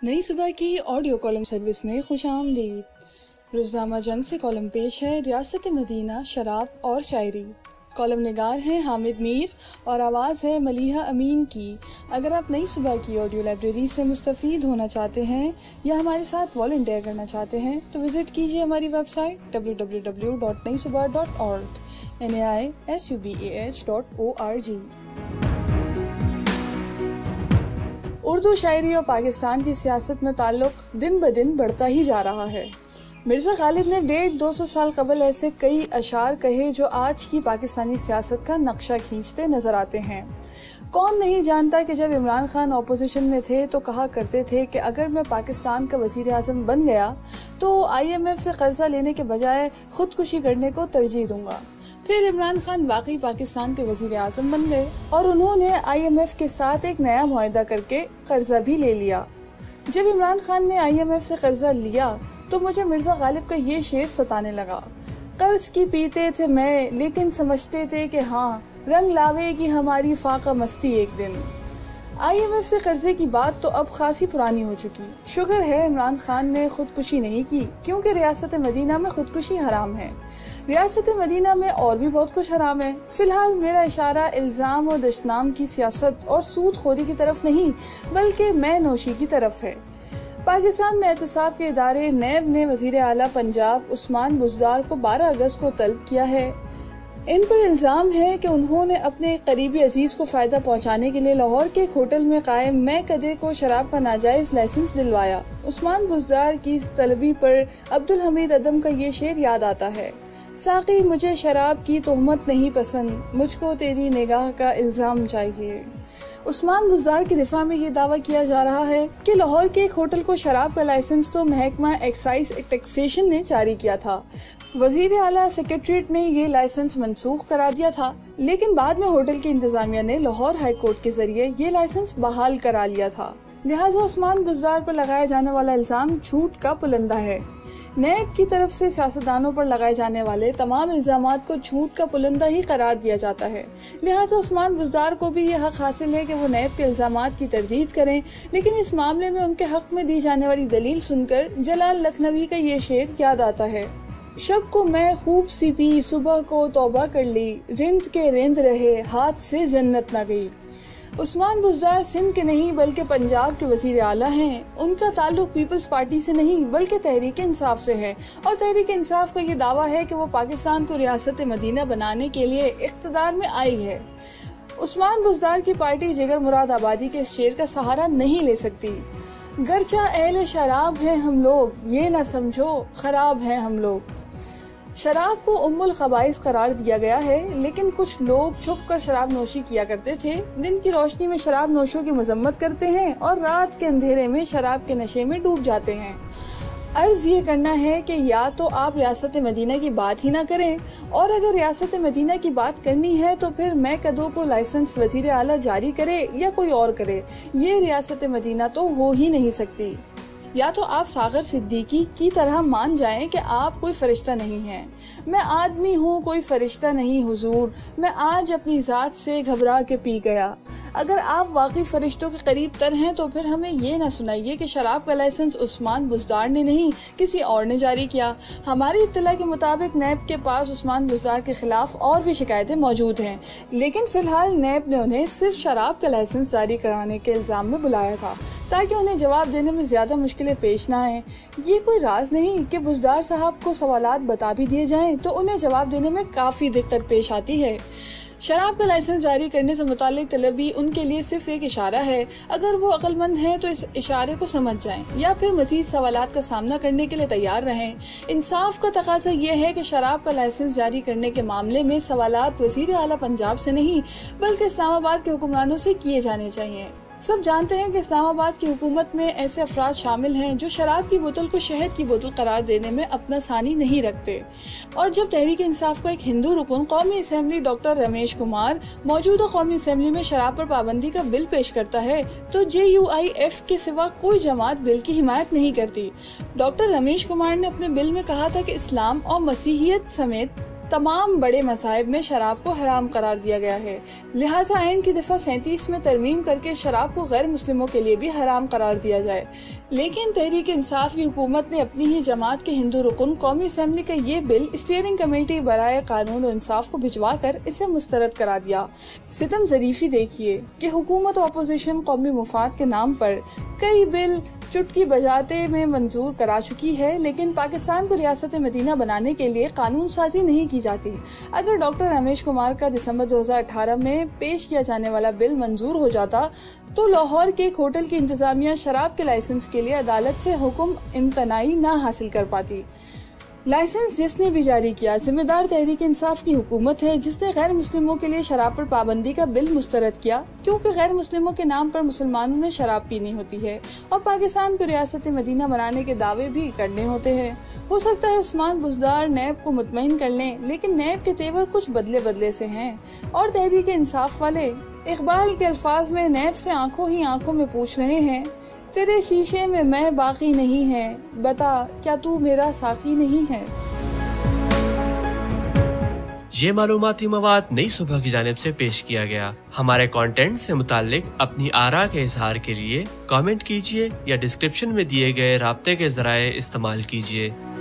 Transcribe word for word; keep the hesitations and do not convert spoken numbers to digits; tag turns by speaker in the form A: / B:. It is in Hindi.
A: नई सुबह की ऑडियो कॉलम सर्विस में खुशामदीद। रोज़नामा जंग से कॉलम पेश है रियासत मदीना, शराब और शायरी। कॉलम निगार हैं हामिद मीर और आवाज़ है मलिहा अमीन की। अगर आप नई सुबह की ऑडियो लाइब्रेरी से मुस्तफ़ीद होना चाहते हैं या हमारे साथ वॉलंटियर करना चाहते हैं तो विज़िट कीजिए हमारी website W W W dot Nai Subah dot org N A I S U B A H dot O R G. Urdu शायरी और पाकिस्तान की सियासत में ताल्लुक दिन ब दिन बढ़ता ही जा रहा है। मिर्ज़ा गालिब ने डेढ़ दो सौ साल कबल ऐसे कई अशार कहे जो आज की पाकिस्तानी सियासत का नक्शा खींचते नजर आते हैं। कौन नहीं जानता कि जब इमरान खान ऑपोजिशन में थे तो कहा करते थे कि अगर मैं पाकिस्तान का वज़ीर आज़म बन गया तो आई एम एफ से कर्जा लेने के बजाय खुदकुशी करने को तरजीह दूंगा। फिर इमरान खान वाकई पाकिस्तान के वज़ीर आज़म बन गए और उन्होंने आई एम एफ के साथ एक नया मुआहदा करके कर्जा भी ले लिया। जब इमरान खान ने आई एम एफ से कर्जा लिया तो मुझे मिर्ज़ा गालिब का ये शेर सताने लगा। कर्ज की पीते थे मैं लेकिन समझते थे कि हाँ रंग लावेगी हमारी फाका मस्ती एक दिन। आई एम एफ से कर्जे की बात तो अब खासी पुरानी हो चुकी। शुक्र है इमरान खान ने खुदकुशी नहीं की क्योंकि रियासत मदीना में खुदकुशी हराम है। रियासत मदीना में और भी बहुत कुछ हराम है। फिलहाल मेरा इशारा इल्ज़ाम और दशनाम की सियासत और सूद खोरी की तरफ नहीं बल्कि मैं नोशी की तरफ है। पाकिस्तान में एहतसाब के इदारे नैब ने वज़ीर आला पंजाब उस्मान बुज़दार को बारह अगस्त को तलब किया है। इन पर इल्ज़ाम है कि उन्होंने अपने करीबी अजीज़ को फ़ायदा पहुंचाने के लिए लाहौर के एक होटल में कायम मैं कदे को शराब का नाजायज़ लाइसेंस दिलवाया। उस्मान बुज़दार की इस तलबी पर अब्दुल हमीद अदम का ये शेर याद आता है। साक़ी मुझे शराब की तोहमत नहीं पसंद, मुझको तेरी निगाह का इल्ज़ाम चाहिए। उस्मान बुज़दार के दिफा में ये दावा किया जा रहा है कि लाहौर के एक होटल को शराब का लाइसेंस तो महकमा एक्साइज टैक्सेशन ने जारी किया था। वज़ीर आला सेक्रेटरीट ने ये लाइसेंस मनसूख करा दिया था, लेकिन बाद में होटल की इंतजामिया ने लाहौर हाई कोर्ट के जरिए ये लाइसेंस बहाल करा लिया था। लिहाजा उस्मान बुज़दार पर लगाया जाने वाला इल्ज़ाम झूठ का पुलंदा है। नैब की तरफ से सियासतदानों पर लगाए जाने वाले तमाम इल्ज़ामात को झूठ का पुलंदा ही करार दिया जाता है। लिहाजा उस्मान बुज़दार को भी यह हक हासिल है कि वो नैब के इल्ज़ामात की तरदीद करें, लेकिन इस मामले में उनके हक में दी जाने वाली दलील सुनकर जलाल लखनवी का ये शेर याद आता है। शब को मैं खूब सी पी, सुबह को तौबा कर ली, रिंद के रिंद रहे, हाथ से जन्नत न गई। उस्मान बुज़दार सिंध के नहीं बल्कि पंजाब के वज़ीर आला हैं। उनका ताल्लुक पीपल्स पार्टी से नहीं बल्कि तहरीक इंसाफ से है और तहरीक इंसाफ का ये दावा है कि वो पाकिस्तान को रियासत मदीना बनाने के लिए इख्तिदार में आई है। उस्मान बुज़दार की पार्टी जिगर मुराद आबादी के इस शेर का सहारा नहीं ले सकती। गर्चा अहले शराब हैं हम लोग, ये ना समझो खराब हैं हम लोग। शराब को उम्मुल खबाइस करार दिया गया है, लेकिन कुछ लोग छुप कर शराब नोशी किया करते थे। दिन की रोशनी में शराब नोशों की मजम्मत करते हैं और रात के अंधेरे में शराब के नशे में डूब जाते हैं। अर्ज ये करना है कि या तो आप रियासत मदीना की बात ही ना करें, और अगर रियासत मदीना की बात करनी है तो फिर मैं कदों को लाइसेंस वज़ीर आला जारी करे या कोई और करे, ये रियासत मदीना तो हो ही नहीं सकती। या तो आप सागर सिद्दीकी की तरह मान जाएं कि आप कोई फरिश्ता नहीं हैं। मैं आदमी हूँ, कोई फरिश्ता नहीं हुजूर, मैं आज अपनी ज़ात से घबरा के पी गया। अगर आप वाकई फरिश्तों के करीब तर हैं तो फिर हमें ये ना सुनाइए कि शराब का लाइसेंस उस्मान बुज़दार ने नहीं किसी और ने जारी किया। हमारी इत्तला के मुताबिक नैब के पास उस्मान बुज़दार के खिलाफ और भी शिकायतें मौजूद हैं, लेकिन फिलहाल नैब ने उन्हें सिर्फ शराब का लाइसेंस जारी कराने के इल्ज़ाम में बुलाया था ताकि उन्हें जवाब देने में ज़्यादा मुश्किल पेश ना आए। ये कोई राज नहीं कि बुज़दार साहब को सवालात बता भी दिए जाएं तो उन्हें जवाब देने में काफी दिक्कत पेश आती है। शराब का लाइसेंस जारी करने से मुतालिक तलबी उनके लिए सिर्फ एक इशारा है। अगर वो अक्लमंद हैं तो इस इशारे को समझ जाएं या फिर मजीद सवालात का सामना करने के लिए तैयार रहें। इंसाफ का तकाजा ये है कि शराब का लाइसेंस जारी करने के मामले में सवालात वज़ीर आला पंजाब से नहीं बल्कि इस्लामाबाद के हुक्मरानों से किए जाने चाहिए। सब जानते हैं कि इस्लामाबाद की हुकूमत में ऐसे अफराद शामिल हैं जो शराब की बोतल को शहद की बोतल करार देने में अपना सानी नहीं रखते। और जब तहरीक इंसाफ का एक हिंदू रुकन कौमी असम्बली डॉक्टर रमेश कुमार मौजूदा कौमी असम्बली में शराब पर पाबंदी का बिल पेश करता है तो जे यू आई एफ के सिवा कोई जमात बिल की हिमायत नहीं करती। डॉक्टर रमेश कुमार ने अपने बिल में कहा था कि इस्लाम और मसीहियत समेत तमाम बड़े मज़ाहिब में शराब को हराम करार दिया गया है। लिहाजा आइन की दफ़ा सैंतीस में तरमीम करके शराब को गैर मुस्लिमों के लिए भी हराम करार दिया जाए। लेकिन तहरीक इंसाफ की हुकूमत ने अपनी ही जमात के हिंदू रुकन कौमी असम्बली का ये बिल स्टीयरिंग कमेटी बराए कानून और इंसाफ को भिजवा कर इसे मुस्तरद करा दिया। सितम ज़रीफ़ी देखिए कि हुकूमत और अपोजिशन कौमी मुफाद के नाम पर कई बिल चुटकी बजाते में मंजूर करा चुकी है, लेकिन पाकिस्तान को रियासत मदीना बनाने के लिए कानून साजी नहीं की जाती। अगर डॉक्टर रमेश कुमार का दिसंबर दो हज़ार अठारह में पेश किया जाने वाला बिल मंजूर हो जाता तो लाहौर के एक होटल की इंतजामिया शराब के लाइसेंस के लिए अदालत से हुक्म इम्तनाई ना हासिल कर पाती। लाइसेंस जिसने भी जारी किया जिम्मेदार तहरीक इंसाफ की हुकूमत है, जिसने गैर मुस्लिमों के लिए शराब पर पाबंदी का बिल मुस्तरद किया, क्योंकि गैर मुस्लिमों के नाम पर मुसलमानों ने शराब पीनी होती है और पाकिस्तान को रियासत मदीना बनाने के दावे भी करने होते हैं। हो सकता है उस्मान बुज़दार नैब को मुतमईन कर लें, लेकिन नैब के तेवर कुछ बदले बदले से हैं और तहरीक इंसाफ वाले इकबाल के अल्फाज में नैब से आंखों ही आंखों में पूछ रहे हैं, तेरे शीशे में मैं बाकी नहीं है, बता क्या तू मेरा साकी नहीं है।
B: ये मालूमाती मवाद नई सुबह की जानिब से पेश किया गया। हमारे कंटेंट से मुताल्लिक अपनी आरा के इजहार के लिए कमेंट कीजिए या डिस्क्रिप्शन में दिए गए राब्ते के जराए इस्तेमाल कीजिए।